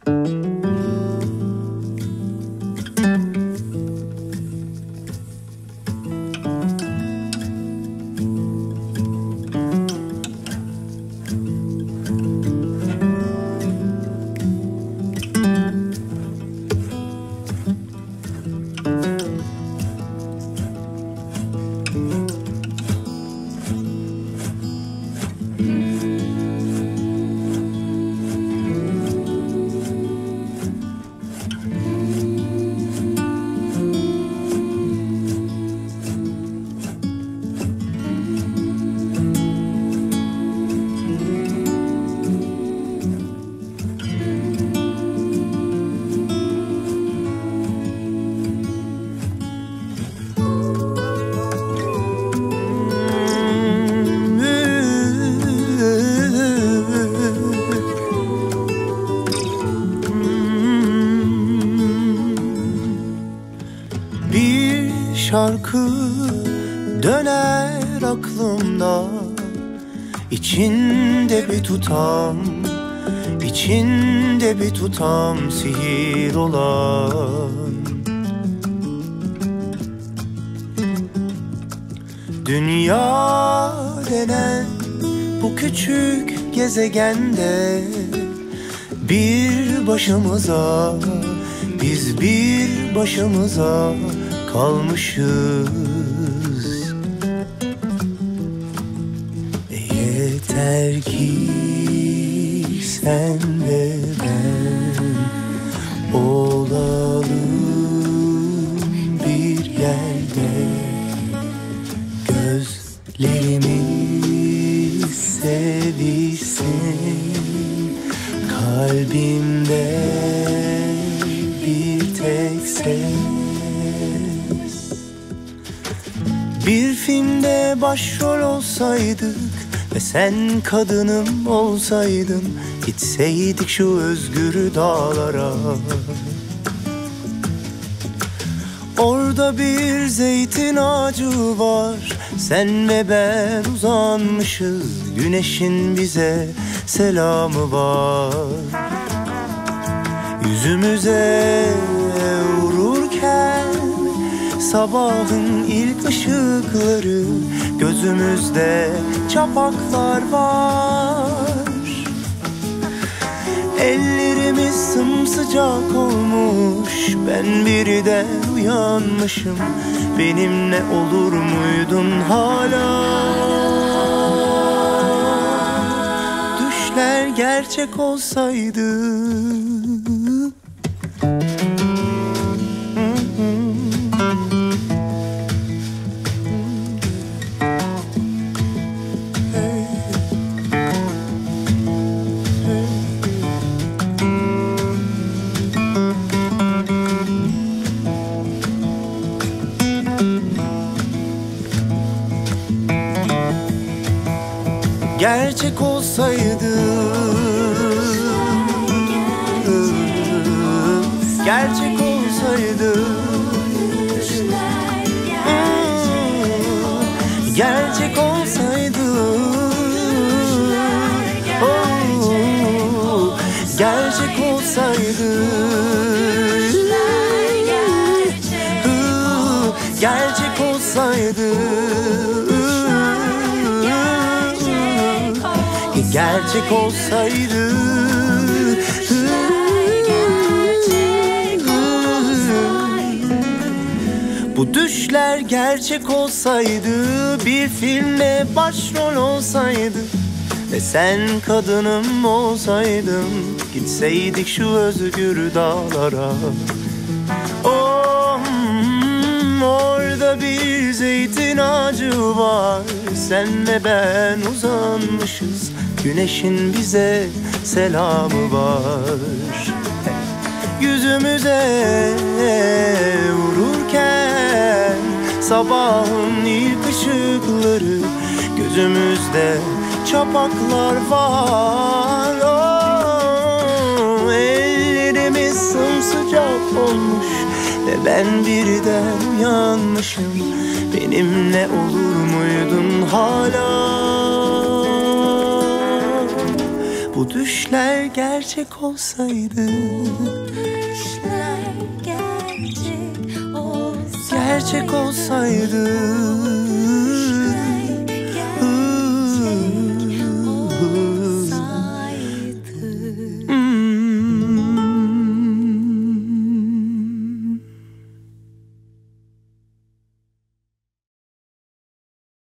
Şarkı döner aklımda, içinde bir tutam, içinde bir tutam sihir olan. Dünya denen bu küçük gezegende bir başımıza, biz bir başımıza kalmışız. Yeter ki sen ve ben olalım bir yerde, gözlerimiz sevişsin, kalbimde bir tek ses. Bir filmde başrol olsaydık ve sen kadınım olsaydın, gitseydik şu özgür dağlara. Orada bir zeytin ağacı var, sen ve ben uzanmışız, güneşin bize selamı var. Yüzümüze vururken sabahın ilk ışıkları, gözümüzde çapaklar var. Ellerimiz sımsıcak olmuş, ben birden uyanmışım, benimle olur muydun hala? Düşler gerçek olsaydı, gerçek olsaydı, gerçek olsaydı, gerçek olsaydı, oh, gerçek olsaydı, gerçek olsaydı, gerçek olsaydı, bu düşler gerçek olsaydı, bir filmde başrol olsaydı ve sen kadınım olsaydın, gitseydik şu özgür dağlara. Oh, orada bir zeytin ağacı var, sen ve ben uzanmışız, güneşin bize selamı var. Yüzümüze vururken sabahın ilk ışıkları, gözümüzde çapaklar var. Oh, ellerimiz sımsıcak olmuş ve ben birden uyanmışım, benimle olur muydun hala? Bu Bu düşler gerçek olsaydı, Düşler gerçek olsaydı, gerçek olsaydı